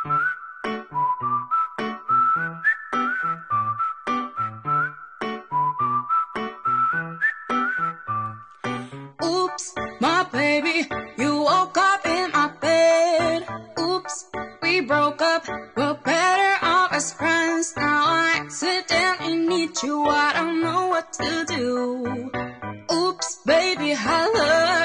Oops, my baby, you woke up in my bed. Oops, we broke up, we're better off as friends. Now I accidentally need you, I don't know what to do. Oops, baby, I love